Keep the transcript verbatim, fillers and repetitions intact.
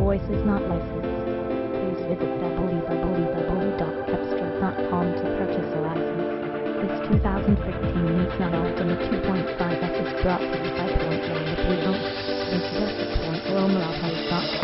voice is not licensed. Please visit w w w dot cepstral dot com to purchase a license. This two thousand fifteen Nissan Altima two point five S is brought to you by Point Loma Blue. Visit us at point loma autos dot com.